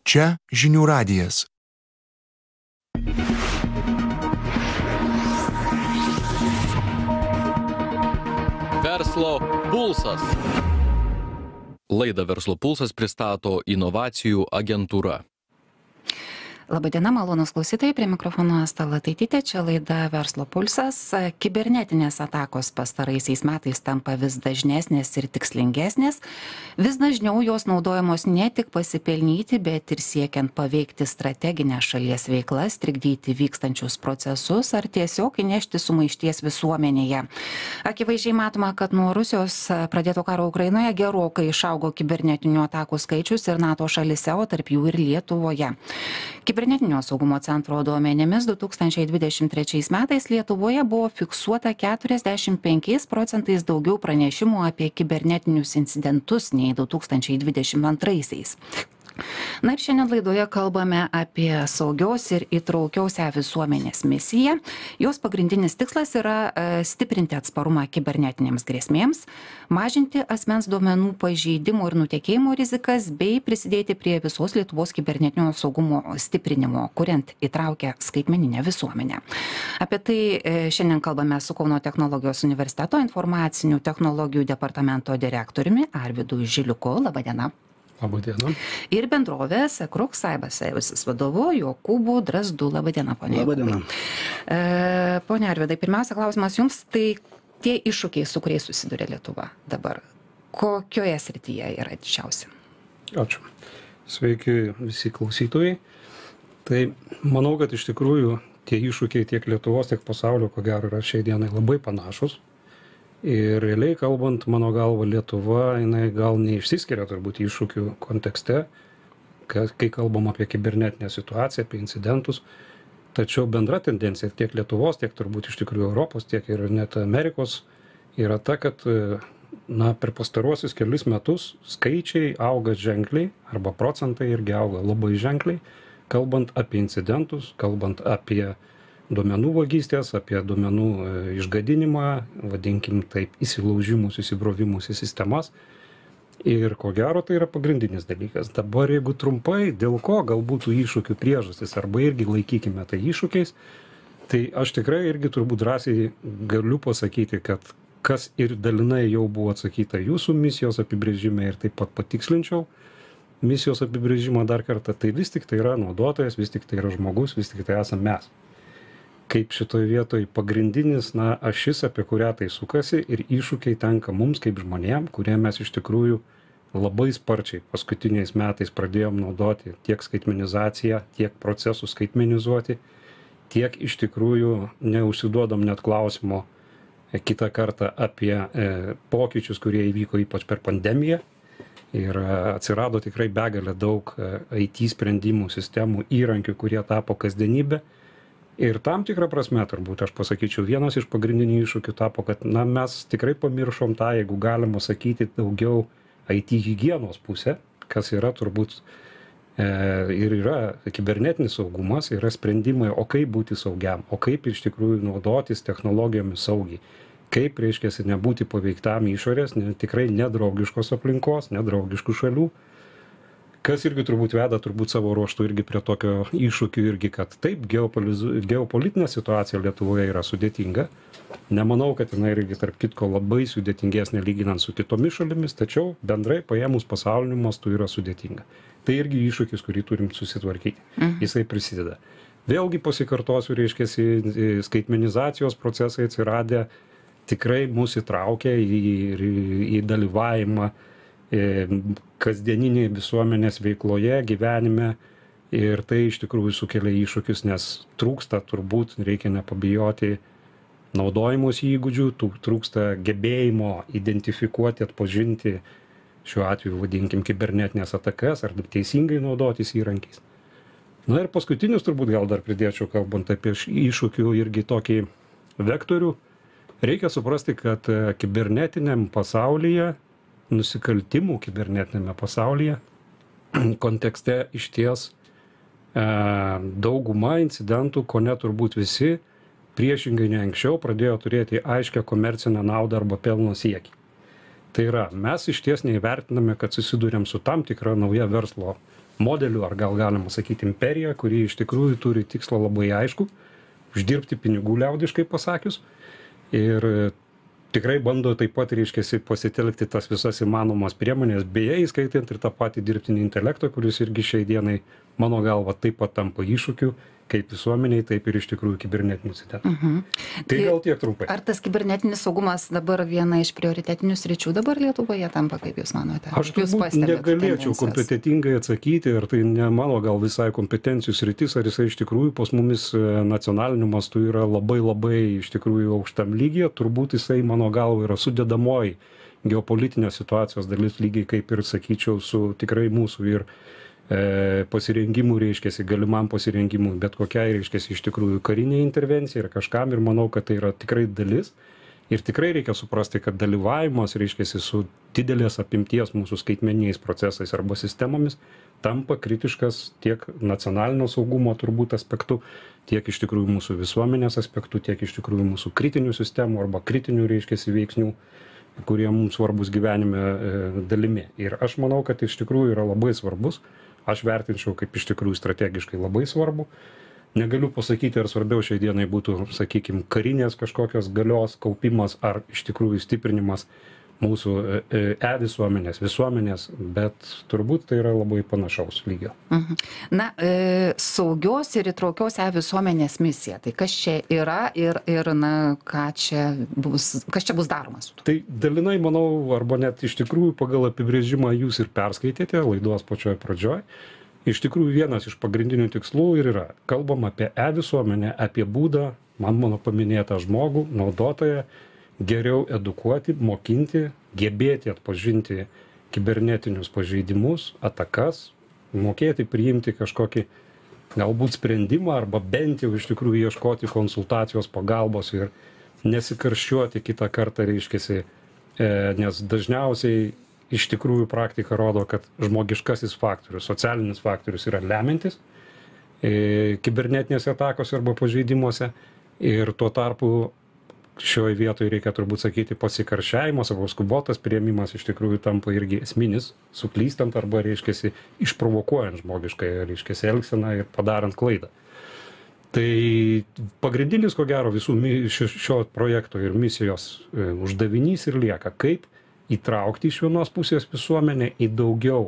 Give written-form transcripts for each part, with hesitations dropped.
Čia žinių radijas. Verslo pulsas. Laidą Verslo pulsas pristato inovacijų agentūra. Labadiena, malonūs klausytojai, prie mikrofono Asta Lataitytė, čia laida Verslo pulsas. Kibernetinės atakos pastaraisiais metais tampa vis dažnesnės ir tikslingesnės. Vis dažniau jos naudojamos ne tik pasipelnyti, bet ir siekiant paveikti strateginę šalies veiklas, trikdyti vykstančius procesus ar tiesiog įnešti sumaišties visuomenėje. Akivaizdžiai matoma, kad nuo Rusijos pradėto karo Ukrainoje gerokai išaugo kibernetinių atakų skaičius ir NATO šalyse, o tarp jų ir Lietuvoje. Kibernetinio saugumo centro duomenimis 2023 metais Lietuvoje buvo fiksuota 45% daugiau pranešimų apie kibernetinius incidentus nei 2022. Na ir šiandien laidoje kalbame apie saugios ir įtraukiausią visuomenės misiją. Jos pagrindinis tikslas yra stiprinti atsparumą kibernetinėms grėsmėms, mažinti asmens duomenų pažeidimo ir nutekėjimo rizikas bei prisidėti prie visos Lietuvos kibernetinio saugumo stiprinimo, kuriant įtraukę skaitmeninę visuomenę. Apie tai šiandien kalbame su Kauno technologijos universiteto informacinių technologijų departamento direktoriumi Arvydu Žiliuku. Labadiena. Labadiena. Ir bendrovės Krux Cyber Services vadovu Jokūbu Drazdu. Labadiena, ponia. Labadiena. Ponia Arvydai, pirmiausia klausimas jums, tai tie iššūkiai, su kuriais susiduria Lietuva dabar, kokioje srityje yra didžiausi? Ačiū. Sveiki visi klausytojai. Tai manau, kad iš tikrųjų tie iššūkiai tiek Lietuvos, tiek pasaulio, ko gero, yra šiai dienai labai panašus. Ir realiai kalbant, mano galva, Lietuva, jinai gal neišsiskiria turbūt iššūkių kontekste, kai kalbam apie kibernetinę situaciją, apie incidentus. Tačiau bendra tendencija tiek Lietuvos, tiek turbūt iš tikrųjų Europos, tiek ir net Amerikos yra ta, kad per pastaruosius kelis metus skaičiai auga ženkliai, arba procentai irgi auga labai ženkliai, kalbant apie incidentus, kalbant apie duomenų vagystės, apie duomenų išgadinimą, vadinkim taip, įsilaužimus, įsibrovimus į sistemas. Ir ko gero tai yra pagrindinis dalykas. Dabar jeigu trumpai, dėl ko galbūt iššūkių priežastis, arba irgi laikykime tai iššūkiais, tai aš tikrai irgi turbūt drąsiai galiu pasakyti, kad kas ir dalinai jau buvo atsakyta jūsų misijos apibrėžime ir taip pat patikslinčiau misijos apibrėžimą dar kartą, tai vis tik tai yra naudotojas, vis tik tai yra žmogus, vis tik tai esame mes. Kaip šitoje vietoje pagrindinis ašis, apie kurią tai sukasi ir iššūkiai tenka mums kaip žmonėm, kurie mes iš tikrųjų labai sparčiai paskutiniais metais pradėjom naudoti tiek skaitmenizaciją, tiek procesų skaitmenizuoti, tiek iš tikrųjų neužsiduodam net klausimo kitą kartą apie pokyčius, kurie įvyko ypač per pandemiją. Ir atsirado tikrai begalė daug IT sprendimų, sistemų, įrankių, kurie tapo kasdienybė. Ir tam tikrą prasme, turbūt aš pasakyčiau, vienas iš pagrindinių iššūkių tapo, kad mes tikrai pamiršom tą, jeigu galima sakyti, daugiau IT higienos pusę, kas yra turbūt ir yra kibernetinis saugumas, yra sprendimai, o kaip būti saugiam, o kaip iš tikrųjų naudotis technologijomis saugiai, kaip, reiškiasi, nebūti paveiktam išorės, tikrai nedraugiškos aplinkos, nedraugiškų šalių. Kas irgi turbūt veda savo ruoštų irgi prie tokio iššūkių irgi, kad taip, geopolitinė situacija Lietuvoje yra sudėtinga. Nemanau, kad jinai irgi tarp kitko labai sudėtingesnė lyginant su kitomis šalimis, tačiau bendrai paėmus pasauliniu mastu yra sudėtinga. Tai irgi iššūkis, kurį turim susitvarkyti. Jisai prisideda. Vėlgi pasikartosiu, reiškiasi, skaitmenizacijos procesai atsiradę tikrai mus įtraukia į dalyvavimą kasdieninėje visuomenės veikloje, gyvenime, ir tai iš tikrųjų sukelia iššūkius, nes trūksta, turbūt reikia nepabijoti, naudojimosi įgūdžių, trūksta gebėjimo identifikuoti, atpažinti, šiuo atveju vadinkim kibernetinės atakas ar teisingai naudotis įrankiais. Na ir paskutinius turbūt gal dar pridėčiau, kalbant apie iššūkių irgi tokį vektorių, reikia suprasti, kad kibernetiniam pasaulyje, nusikaltimų kibernetinėme pasaulyje kontekste išties dauguma incidentų, ko ne turbūt visi, priešingai ne anksčiau, pradėjo turėti aiškią komercinę naudą arba pelno siekį. Tai yra, mes išties neįvertiname, kad susidūrėm su tam tikra nauja verslo modeliu, ar gal galima sakyti imperija, kuri iš tikrųjų turi tikslą labai aišku - uždirbti pinigų, liaudiškai pasakius. Ir tikrai bando taip pat, reiškia, pasitelkti tas visas įmanomas priemonės, beje, įskaitant ir tą patį dirbtinį intelektą, kuris irgi šiai dienai, mano galva, taip pat tampa iššūkiu, kaip visuomeniai, taip ir iš tikrųjų kibernetinių incidentų. Tai gal tiek trumpai. Ar tas kibernetinis saugumas dabar viena iš prioritetinių sričių dabar Lietuvoje tampa, kaip Jūs manote? Aš turbūt negalėčiau kompetentingai atsakyti, ar tai ne mano gal visai kompetencijų sritis, ar jisai iš tikrųjų pas mumis nacionaliniu mastu yra labai iš tikrųjų aukštam lygyje, turbūt jisai mano galva yra sudedamoji geopolitinės situacijos dalis, lygiai kaip ir sakyčiau su tikrai mūsų ir pasirengimų, reiškiasi, galimam pasirengimui, bet kokiai, reiškiasi, iš tikrųjų karinė intervencija ir kažkam, ir manau, kad tai yra tikrai dalis. Ir tikrai reikia suprasti, kad dalyvavimas, reiškiasi, su didelės apimties mūsų skaitmeniniais procesais arba sistemomis tampa kritiškas tiek nacionalinio saugumo turbūt aspektu, tiek iš tikrųjų mūsų visuomenės aspektu, tiek iš tikrųjų mūsų kritinių sistemų arba kritinių, reiškiasi, veiksnių, kurie mums svarbus gyvenime dalimi. Ir aš manau, kad iš tikrųjų yra labai svarbus. Aš vertinčiau kaip iš tikrųjų strategiškai labai svarbu. Negaliu pasakyti, ar svarbiau šiai dienai būtų, sakykime, karinės kažkokios galios kaupimas, ar iš tikrųjų stiprinimas mūsų visuomenės, bet turbūt tai yra labai panašaus lygio. Na, saugios ir įtraukios visuomenės misija. Tai kas čia yra ir na, kas čia bus daroma su tuo? Tai dalinai, manau, arba net iš tikrųjų pagal apibrėžimą jūs ir perskaitėte laidos pačioje pradžioje. Iš tikrųjų vienas iš pagrindinių tikslų ir yra. Kalbam apie visuomenę, apie būdą, mano paminėtą žmogų, naudotoją, geriau edukuoti, mokinti, gebėti atpažinti kibernetinius pažeidimus, atakas, mokėti priimti kažkokį galbūt sprendimą arba bent jau iš tikrųjų ieškoti konsultacijos, pagalbos ir nesikarščiuoti kitą kartą, reiškiasi, nes dažniausiai iš tikrųjų praktika rodo, kad žmogiškasis faktorius, socialinis faktorius yra lemiantis kibernetinėse atakose arba pažeidimuose ir tuo tarpu šioje vietoje reikia turbūt sakyti pasikarščiavimas arba skubotas priėmimas iš tikrųjų tampa irgi esminis, suklystant arba, reiškiasi, išprovokuojant žmogiškai, reiškiasi, elgseną ir padarant klaidą. Tai pagrindinis, ko gero, visų šio projekto ir misijos uždavinys ir lieka, kaip įtraukti iš vienos pusės visuomenę į daugiau,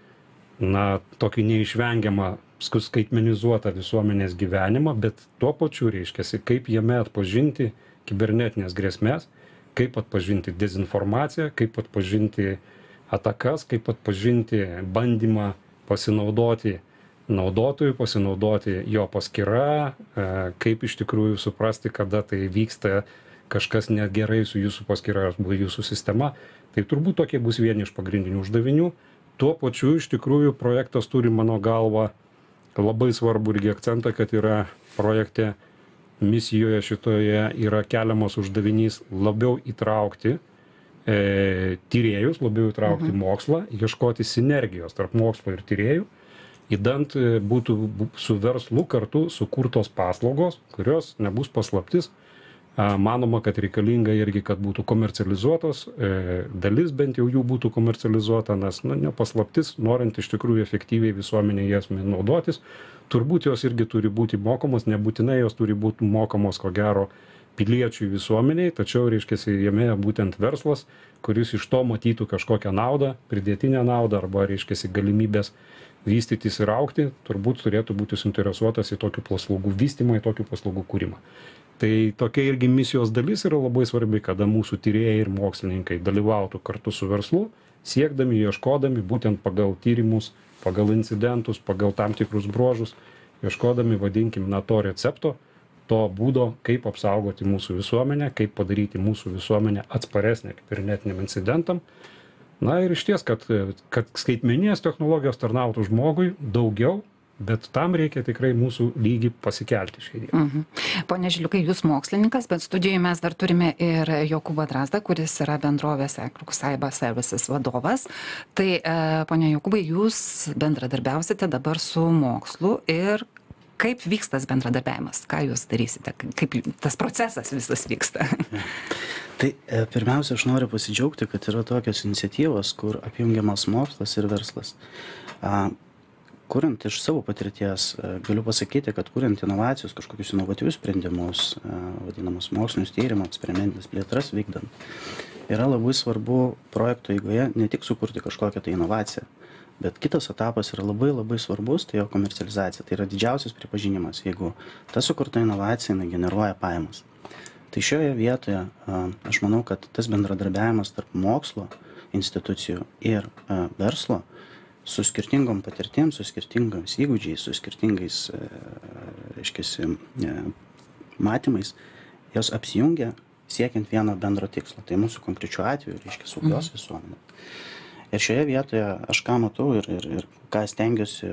na, tokį neišvengiamą skaitmenizuotą visuomenės gyvenimą, bet tuo pačiu, reiškiasi, kaip jame atpažinti kibernetinės grėsmės, kaip atpažinti dezinformaciją, kaip atpažinti atakas, kaip atpažinti bandymą pasinaudoti naudotojui, pasinaudoti jo paskyra, kaip iš tikrųjų suprasti, kada tai vyksta kažkas negerai su jūsų paskyra arba jūsų sistema. Tai turbūt tokie bus vieni iš pagrindinių uždavinių. Tuo pačiu iš tikrųjų projektas turi, mano galva, labai svarbu irgi akcentą, kad yra projekte misijoje šitoje yra keliamas uždavinys labiau įtraukti tyrėjus, labiau įtraukti mokslą, ieškoti sinergijos tarp mokslo ir tyrėjų, įdant būtų su verslu kartu sukurtos paslaugos, kurios nebus paslaptis. Manoma, kad reikalinga irgi, kad būtų komercializuotos, dalis bent jau jų būtų komercializuota, nes nepaslaptis, norint iš tikrųjų efektyviai visuomenė jas naudotis, turbūt jos irgi turi būti mokamos, nebūtinai jos turi būti mokamos, ko gero, piliečių visuomeniai, tačiau, reiškiasi, jame būtent verslas, kuris iš to matytų kažkokią naudą, pridėtinę naudą arba, reiškiasi, galimybės vystytis ir augti, turbūt turėtų būti suinteresuotas į tokių paslaugų vystymą, į tokių paslaugų kūrimą. Tai tokia irgi misijos dalis yra labai svarbi, kada mūsų tyrėjai ir mokslininkai dalyvautų kartu su verslu, siekdami, ieškodami būtent pagal tyrimus, pagal incidentus, pagal tam tikrus bruožus, ieškodami, vadinkim, to recepto, to būdo, kaip apsaugoti mūsų visuomenę, kaip padaryti mūsų visuomenę atsparesnę kibernetiniam incidentam. Na ir išties, kad skaitmeninės technologijos tarnautų žmogui daugiau, bet tam reikia tikrai mūsų lygį pasikelti šiai dienai. Pone Žiliukai, jūs mokslininkas, bet studijoje mes dar turime ir Jokūbą Drazdą, kuris yra bendrovės Cyber Services vadovas. Tai, pone Jokūbai, jūs bendradarbiausite dabar su mokslu ir kaip vyksta tas bendradarbiavimas? Ką jūs darysite? Kaip tas procesas visas vyksta? Tai pirmiausia, aš noriu pasidžiaugti, kad yra tokios iniciatyvos, kur apjungiamas mokslas ir verslas. Kuriant iš savo patirties, galiu pasakyti, kad kuriant inovacijos, kažkokius inovatyvius sprendimus, vadinamus mokslinius tyrimus, eksperimentinės plėtras vykdant, yra labai svarbu projekto eigoje ne tik sukurti kažkokią tai inovaciją, bet kitas etapas yra labai svarbus, tai jo komercializacija. Tai yra didžiausias pripažinimas, jeigu ta sukurta inovacija generuoja pajamas. Tai šioje vietoje aš manau, kad tas bendradarbiavimas tarp mokslo institucijų ir verslo su skirtingom patirtim, su skirtingais įgūdžiais, su skirtingais matymais, jos apsijungia siekiant vieno bendro tikslo. Tai mūsų konkrečiu atveju, saugios visuomenė. Ir šioje vietoje aš ką matau ir ką stengiuosi,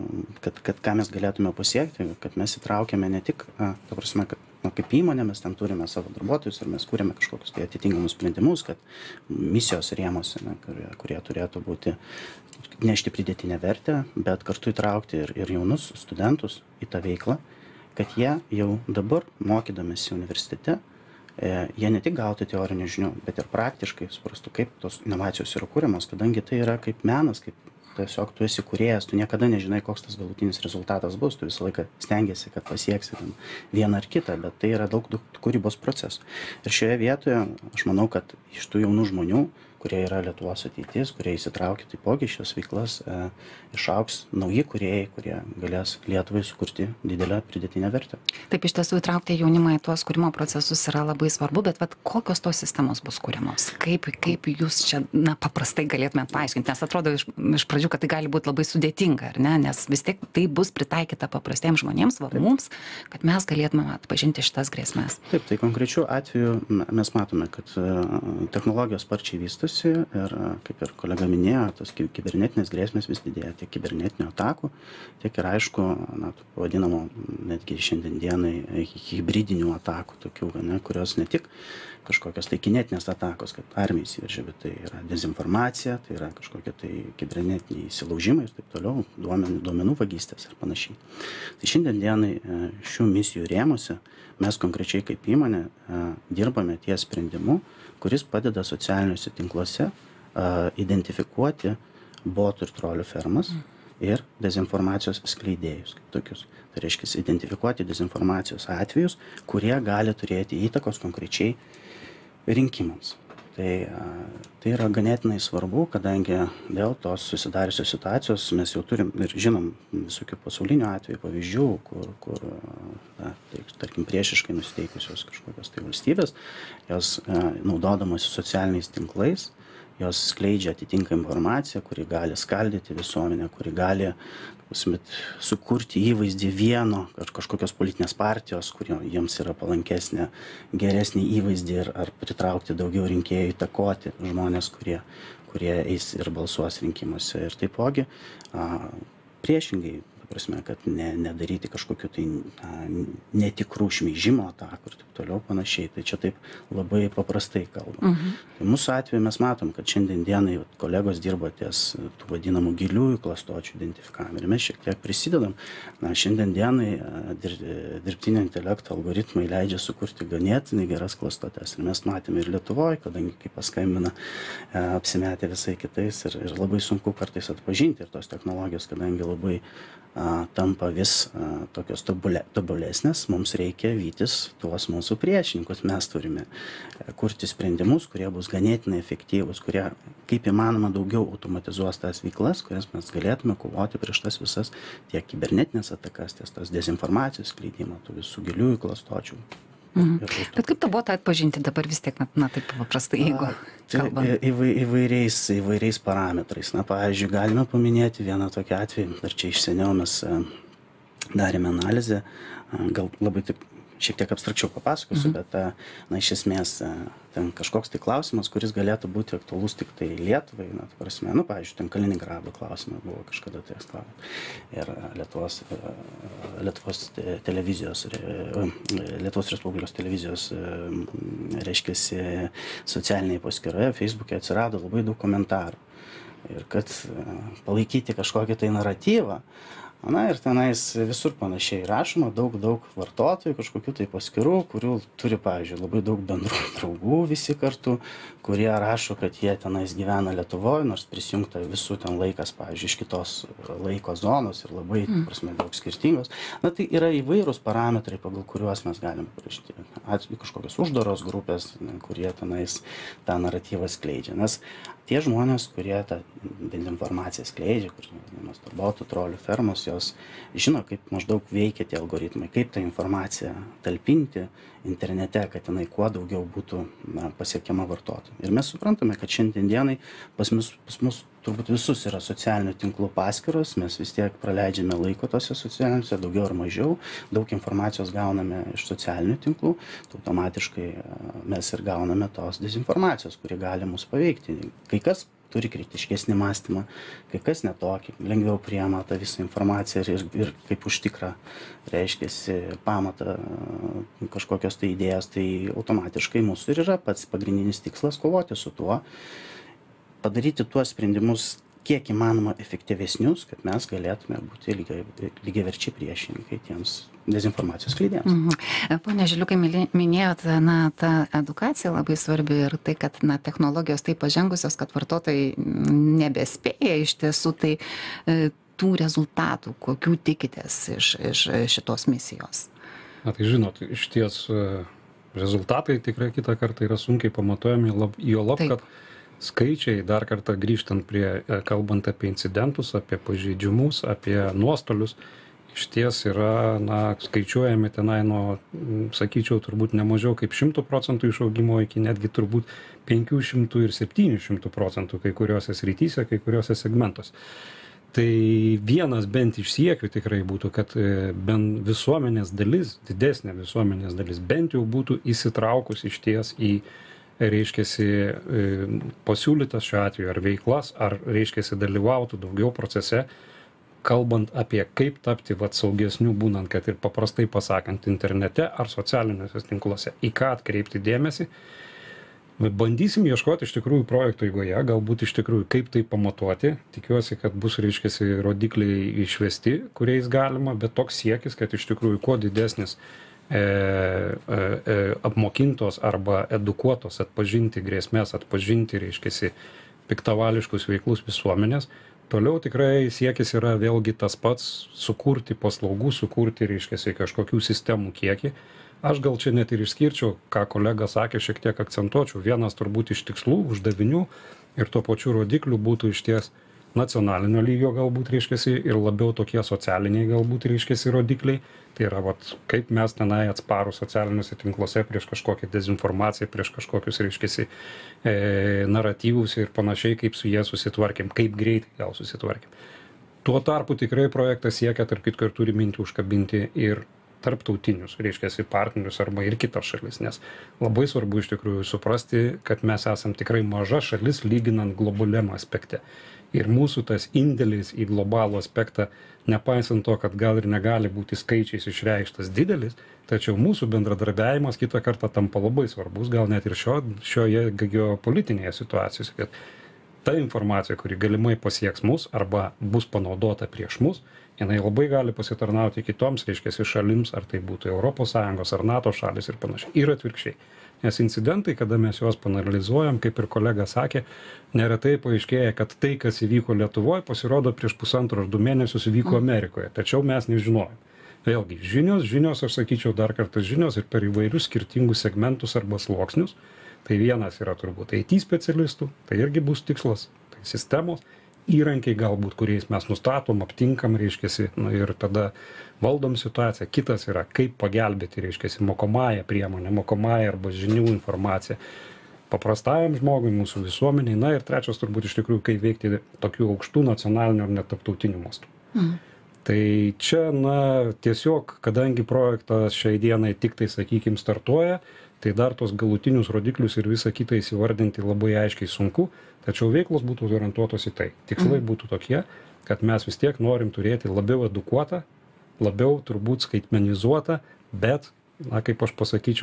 kad ką mes galėtume pasiekti, kad mes įtraukiame ne tik, ta prasme, kad kaip įmonė mes ten turime savo darbuotojus ir mes kūrėme kažkokius tai atitinkamus sprendimus, kad misijos rėmose, kurie turėtų būti nešti pridėtinę vertę, bet kartu įtraukti ir jaunus studentus į tą veiklą, kad jie jau dabar mokydamėsi universitete, jie ne tik gautų teorinių žinių, bet ir praktiškai suprastų, kaip tos inovacijos yra kūriamos, kadangi tai yra kaip menas, kaip tiesiog tu esi kūrėjas, tu niekada nežinai, koks tas galutinis rezultatas bus, tu visą laiką stengiasi, kad pasieksi vieną ar kitą, bet tai yra daug kūrybos procesų. Ir šioje vietoje aš manau, kad iš tų jaunų žmonių, kurie yra Lietuvos ateitis, kurie įsitraukia taipogi šios veiklas, išaugs nauji kūrėjai, kurie galės Lietuvai sukurti didelę pridėtinę vertę. Taip, iš tiesų įtraukti jaunimą į tuos kūrimo procesus yra labai svarbu, bet kokios tos sistemos bus kūriamos? Kaip jūs čia paprastai galėtumėt paaiškinti? Nes atrodo iš pradžių, kad tai gali būti labai sudėtinga, ar ne? Nes vis tiek tai bus pritaikyta paprastiems žmonėms, mums, kad mes galėtume atpažinti šitas grėsmes. Taip, tai konkrečiu atveju mes matome, kad technologijos sparčiai vystosi ir, kaip ir kolega minėjo, tos kibernetinės grėsmės vis didėja, tiek kibernetinių atakų, tiek ir aišku, vadinamo netgi šiandien dienai hibridinių atakų, tokių, kurios ne tik kažkokios tai kinetinės atakos, kad armija įsiveržia, bet tai yra dezinformacija, tai yra kažkokie tai kibernetiniai įsilaužimai ir taip toliau, duomenų vagystės ir panašiai. Tai šiandien dienai šių misijų rėmuose mes konkrečiai kaip įmonė dirbame ties sprendimu, kuris padeda socialiniuose tinkluose identifikuoti botų ir trolių fermas ir dezinformacijos skleidėjus kaip tokius. Tai reiškia identifikuoti dezinformacijos atvejus, kurie gali turėti įtakos konkrečiai rinkimams. Tai yra ganėtinai svarbu, kadangi dėl tos susidariusios situacijos mes jau turim ir žinom visokių pasaulinių atvejų, pavyzdžių, kur tarkim, priešiškai nusiteikusios kažkokios tai valstybės, jos naudodamos socialiniais tinklais, jos skleidžia atitinkamą informaciją, kuri gali skaldyti visuomenę, kuri gali sukurti įvaizdį vieno ar kažkokios politinės partijos, kurio jiems yra palankesnė, geresnį įvaizdį ar pritraukti daugiau rinkėjų, įtakoti žmonės, kurie eis ir balsuos rinkimuose. Ir taipogi priešingai, prasme, kad nedaryti kažkokiu tai netikrų šmeižimo atakų ir taip toliau panašiai. Tai čia taip labai paprastai kalbam. Tai mūsų atveju mes matom, kad šiandien dienai kolegos dirba ties tų vadinamų giliųjų klastočių identifikavimą. Ir mes šiek tiek prisidedam. Šiandien dienai dirbtinio intelekto algoritmai leidžia sukurti ganėtinai geras klastotes. Ir mes matėme ir Lietuvoje, kadangi kai paskambina apsimetę visai kitais ir labai sunku kartais atpažinti ir tos technologijos, kadangi labai tampa vis tokios tobulesnės, mums reikia vytis tuos mūsų priešininkus. Mes turime kurti sprendimus, kurie bus ganėtinai efektyvūs, kurie kaip įmanoma daugiau automatizuos tas veiklas, kurias mes galėtume kovoti prieš tas visas tiek kibernetinės atakas, ties tas dezinformacijos skleidimą, tų visų giliųjų klastočių. Bet kaip tą botą atpažinti dabar vis tiek, taip paprastai, jeigu kalbant? Įvairiais parametrais. Pavyzdžiui, galime paminėti vieną tokį atvejį, dar čia iš seniau mes darėme analizę, gal labai taip šiek tiek abstrakčiau papasakosiu, bet iš esmės ten kažkoks tai klausimas, kuris galėtų būti aktualus tik tai Lietuvai, pavyzdžiui, ten Kaliningrado klausimas buvo kažkada tai eksklavat. Ir Lietuvos televizijos, Lietuvos Respublikos televizijos, reiškiasi, socialinėje paskyroje, Facebook'e atsirado labai daug komentarų. Ir kad palaikyti kažkokį tai naratyvą, Na ir tenais visur panašiai rašoma, daug vartotojų, kažkokių tai paskirų, kurių turi, pavyzdžiui, labai daug bendrų draugų visi kartu, kurie rašo, kad jie tenais gyvena Lietuvoje, nors prisijungta visų ten laikas, pavyzdžiui, iš kitos laiko zonos ir labai, prasme, daug skirtingos. Na tai yra įvairūs parametrai, pagal kuriuos mes galim parašyti kažkokios uždaros grupės, kurie tenais tą naratyvą skleidžia. Nes tie žmonės, kurie tą informaciją skleidžia, kur mes turbotų trolių fermos, jos žino, kaip maždaug veikia tie algoritmai, kaip tą informaciją talpinti internete, kad jinai kuo daugiau būtų pasiekiama vartotojų. Ir mes suprantame, kad šiandien dienai pas mus turbūt visus yra socialinių tinklų paskyros, mes vis tiek praleidžiame laiko tose socialiniuose, daugiau ar mažiau, daug informacijos gauname iš socialinių tinklų, tai automatiškai mes ir gauname tos dezinformacijos, kuri gali mus paveikti. Kai kas turi kritiškesnį mąstymą, kai kas netokį, lengviau priema tą visą informaciją ir kaip užtikrą, reiškiasi, pamatą kažkokios tai idėjos, tai automatiškai mūsų ir yra pats pagrindinis tikslas kovoti su tuo, padaryti tuos sprendimus kiek įmanoma efektyvesnius, kad mes galėtume būti lygiaverčiai priešininkai tiems dezinformacijos skleidėjams. Pone Žiliukai, minėjot, ta edukacija labai svarbi ir tai, kad technologijos taip pažengusios, kad vartotojai nebespėja iš tiesų, tai tų rezultatų, kokių tikitės iš šitos misijos? Na tai žinot, iš ties rezultatai tikrai kitą kartą yra sunkiai pamatuojami, juolab, kad skaičiai, dar kartą grįžtant prie, kalbant apie incidentus, apie pažeidimus, apie nuostolius, iš ties yra, skaičiuojami tenai nuo, sakyčiau, turbūt ne mažiau kaip 100% išaugimo iki netgi turbūt 500 ir 700% kai kuriuose srityse, kai kuriuose segmentuose. Tai vienas bent iš siekių tikrai būtų, kad bent visuomenės dalis, didesnė visuomenės dalis, bent jau būtų įsitraukus iš ties į reiškiasi pasiūlytas šiuo atveju ar veiklas, ar reiškiasi dalyvautų daugiau procese, kalbant apie kaip tapti saugesnių, būnant, kad ir paprastai pasakant internete ar socialiniuose tinkluose, į ką atkreipti dėmesį. Bandysim ieškoti iš tikrųjų projekto eigoje, galbūt iš tikrųjų kaip tai pamatuoti. Tikiuosi, kad bus reiškiasi rodikliai išvesti, kuriais galima, bet toks siekis, kad iš tikrųjų kuo didesnis apmokintos arba edukuotos atpažinti grėsmės, atpažinti, reiškiasi, piktavališkus veiklus visuomenės. Toliau tikrai siekis yra vėlgi tas pats sukurti paslaugų, sukurti, reiškiasi, kažkokių sistemų kiekį. Aš gal čia net ir išskirčiau, ką kolega sakė, šiek tiek akcentuočiau. Vienas turbūt iš tikslų, uždavinių ir tuo pačiu rodiklių būtų iš ties nacionalinio lygio galbūt, reiškiasi, ir labiau tokie socialiniai galbūt, reiškiasi, rodikliai. Tai yra, kaip mes tenai atsparų socialiniuose tinkluose prieš kažkokią dezinformaciją, prieš kažkokius, reiškiasi, naratyvus ir panašiai, kaip su jie susitvarkėm, kaip greitai gal susitvarkėm. Tuo tarpu tikrai projektas siekia, tarp kitko, ir turi mintį užkabinti ir tarptautinius, reiškiasi, partnerius arba ir kitas šalis, nes labai svarbu iš tikrųjų suprasti, kad mes esam tikrai maža šalis lyginant globaliam aspekte. Ir mūsų tas indėlis į globalų aspektą, nepaisant to, kad gal ir negali būti skaičiais išreikštas didelis, tačiau mūsų bendradarbiavimas kitą kartą tampa labai svarbus, gal net ir šioje geopolitinėje situacijoje, kad ta informacija, kuri galimai pasieks mus arba bus panaudota prieš mus, jinai labai gali pasitarnauti kitoms, reiškiasi, šalims, ar tai būtų ES ar NATO šalis ir panašiai. Ir atvirkščiai. Nes incidentai, kada mes juos panalizuojam, kaip ir kolega sakė, neretai paaiškėja, kad tai, kas įvyko Lietuvoje, pasirodo prieš 1,5 ar 2 mėnesius įvyko Amerikoje. Tačiau mes nežinojom. Vėlgi, žinios, aš sakyčiau dar kartą žinios ir per įvairius skirtingus segmentus arba sluoksnius. Tai vienas yra turbūt IT specialistų, tai irgi bus tikslas, tai sistemos, įrankiai galbūt, kuriais mes nustatom, aptinkam, reiškiasi, ir tada valdom situaciją. Kitas yra, kaip pagelbėti, reiškiasi, mokomąją priemonę, mokomąją arba žinių informaciją paprastajam žmogui, mūsų visuomeniai. Na ir trečias turbūt iš tikrųjų, kaip veikti tokių aukštų nacionalinių ar net tarptautinių mastų. Tai čia, tiesiog, kadangi projektas šiai dienai tik tai, sakykime, startuoja, tai dar tos galutinius rodiklius ir visą kitą įsivardinti labai aiškiai sunku, tačiau veiklos būtų orientuotos į tai. Tikslai būtų tokie, kad mes vis tiek norim turėti labiau edukuotą, labiau turbūt skaitmenizuotą, bet, kaip aš pasakyčiau,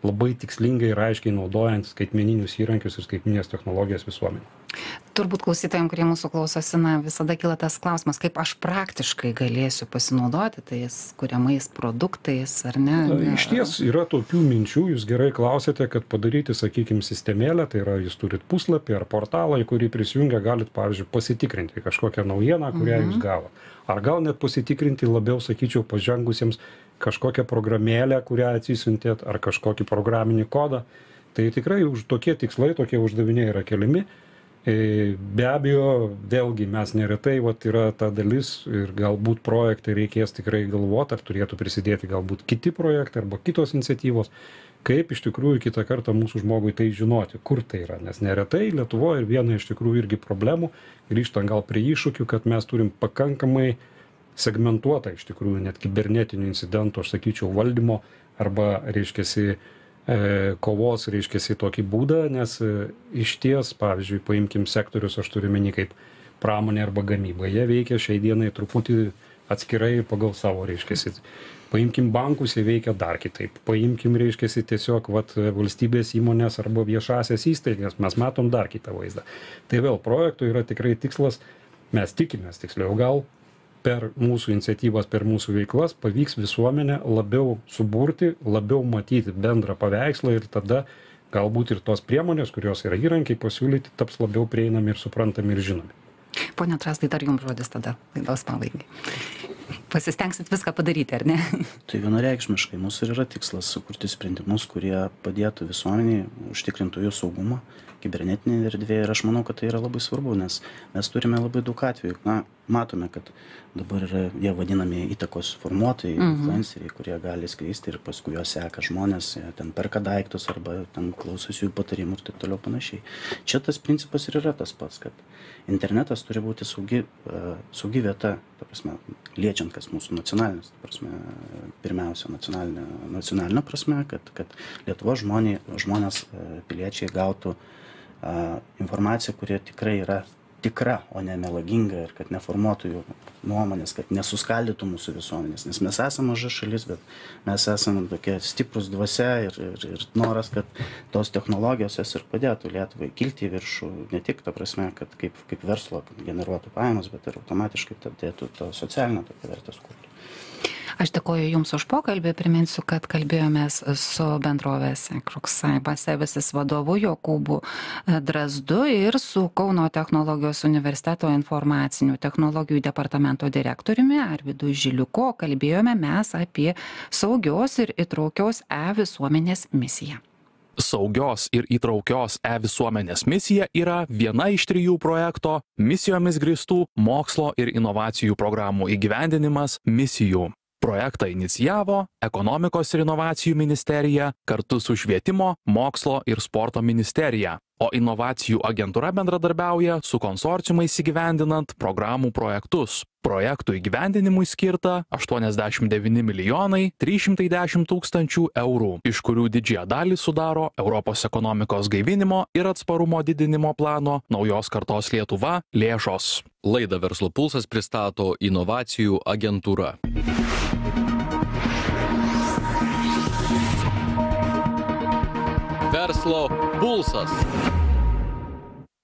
labai tikslingai ir aiškiai naudojant skaitmeninius įrankius ir skaitmeninės technologijas visuomenė. Turbūt klausytojams, kurie mūsų klausosi, visada kyla tas klausimas, kaip aš praktiškai galėsiu pasinaudoti tais kuriamais produktais, ar ne? Iš ties yra tokių minčių, jūs gerai klausėte, kad padaryti, sakykime, sistemėlę, tai yra, jūs turit puslapį ar portalą, į kurį prisijungę galit, pavyzdžiui, pasitikrinti kažkokią naujieną, kurią jūs gavo. Ar gal net pasitikrinti labiau, sakyčiau, pažengusiems kažkokią programėlę, kurią atsisiuntėt, ar kažkokį programinį kodą. Tai tikrai tokie tikslai, tokie uždaviniai yra keliami. Be abejo, vėlgi mes neretai yra ta dalis ir galbūt projektai reikės tikrai galvoti, ar turėtų prisidėti galbūt kiti projektai arba kitos iniciatyvos, kaip iš tikrųjų kitą kartą mūsų žmogui tai žinoti, kur tai yra. Nes neretai Lietuvoje ir viena iš tikrųjų irgi problemų, grįžtant gal prie iššūkių, kad mes turim pakankamai segmentuotą iš tikrųjų net kibernetinių incidentų, aš sakyčiau, valdymo arba, reiškiasi, kovos, reiškiasi, tokį būdą, nes iš ties, pavyzdžiui, paimkim sektorius, aš turiu meni kaip pramonė arba gamyba, jie veikia šiai dienai truputį atskirai pagal savo, reiškiasi. Paimkim bankus, jie veikia dar kitaip. Paimkim, reiškiasi, tiesiog valstybės įmonės arba viešasias įstaigas, mes matom dar kitą vaizdą. Tai vėl projektų yra tikrai tikslas, mes tikimės tiksliau, gal per mūsų iniciatyvas, per mūsų veiklas pavyks visuomenę labiau suburti, labiau matyti bendrą paveikslą ir tada galbūt ir tos priemonės, kurios yra įrankiai pasiūlyti, taps labiau prieinami ir suprantami ir žinomi. Pone Trastai, dar jums žodis tada, laidos pabaigai. Pasistengsit viską padaryti, ar ne? Tai vienareikšmiškai mūsų ir yra tikslas sukurti sprendimus, kurie padėtų visuomeniai, užtikrintų jų saugumą kibernetinėje erdvėje, ir aš manau, kad tai yra labai svarbu, nes mes turime labai daug atvejų. Matome, kad dabar yra jie vadinami įtakos formuotojai, influenceriai, kurie gali skleisti ir paskui juos seka žmonės, ten perka daiktus arba ten klausosi jų patarimų ir taip toliau panašiai. Čia tas principas ir yra tas pats, kad internetas turi būti saugi vieta, ta prasme, liečiant kas mūsų nacionalinis, ta prasme, pirmiausia nacionalinė prasme, kad Lietuvos žmonės, piliečiai gautų informacija, kurie tikrai yra tikra, o ne melaginga, ir kad neformuotų jų nuomonės, kad nesuskaldytų mūsų visuomenės. Nes mes esame maža šalis, bet mes esame tokie stiprus dvasia ir noras, kad tos technologijos jas ir padėtų Lietuvai kilti į viršų, ne tik ta prasme, kad kaip verslo generuotų pajamas, bet ir automatiškai dėtų to socialinę tokią vertę kurti. Aš dėkoju Jums už pokalbį, priminsiu, kad kalbėjomės su bendrovės Krux Cyber Services vadovu Jokūbu Drazdu ir su Kauno technologijos universiteto informacinių technologijų departamento direktoriumi Arvydu Žiliuku. Kalbėjome mes apie saugios ir įtraukios e-visuomenės misiją. Saugios ir įtraukios e-visuomenės misija yra viena iš 3 projekto misijomis grįstų mokslo ir inovacijų programų įgyvendinimas misijų. Projektą inicijavo Ekonomikos ir inovacijų ministerija kartu su Švietimo, mokslo ir sporto ministerija, o inovacijų agentūra bendradarbiauja su konsorciumais įgyvendinant programų projektus. Projektų įgyvendinimui skirta 89 milijonai 310 tūkstančių eurų, iš kurių didžiąją dalį sudaro Europos ekonomikos gaivinimo ir atsparumo didinimo plano Naujos kartos Lietuva lėšos. Laidą Verslo pulsas pristato inovacijų agentūra. Verslo pulsas.